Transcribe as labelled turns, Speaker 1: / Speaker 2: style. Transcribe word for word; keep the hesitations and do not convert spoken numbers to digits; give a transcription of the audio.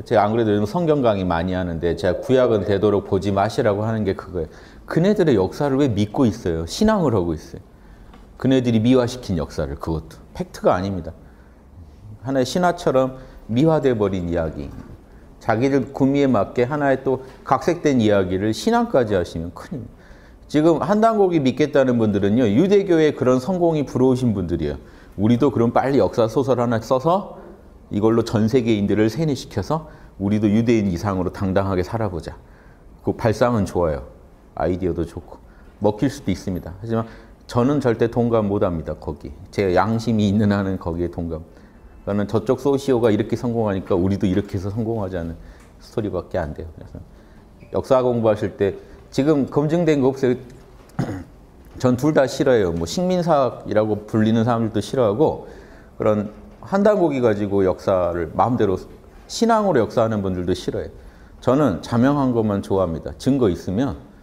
Speaker 1: 제가 안 그래도 요즘 성경 강의 많이 하는데 제가 구약은 되도록 보지 마시라고 하는 게 그거예요. 그네들의 역사를 왜 믿고 있어요? 신앙을 하고 있어요. 그네들이 미화시킨 역사를, 그것도. 팩트가 아닙니다. 하나의 신화처럼 미화돼 버린 이야기. 자기들 구미에 맞게 하나의 또 각색된 이야기를 신앙까지 하시면 큰일입니다. 지금 한당고기 믿겠다는 분들은요, 유대교의 그런 성공이 부러우신 분들이에요. 우리도 그럼 빨리 역사 소설 하나 써서 이걸로 전 세계인들을 세뇌시켜서 우리도 유대인 이상으로 당당하게 살아보자. 그 발상은 좋아요. 아이디어도 좋고. 먹힐 수도 있습니다. 하지만 저는 절대 동감 못합니다. 거기. 제 양심이 있는 한은 거기에 동감. 그러니까 저쪽 소시오가 이렇게 성공하니까 우리도 이렇게 해서 성공하자는 스토리밖에 안 돼요. 그래서 역사 공부하실 때 지금 검증된 거 없어요. 전 둘 다 싫어해요. 뭐 식민사학이라고 불리는 사람들도 싫어하고, 그런 한당고기 가지고 역사를 마음대로 신앙으로 역사하는 분들도 싫어해요. 저는 자명한 것만 좋아합니다. 증거 있으면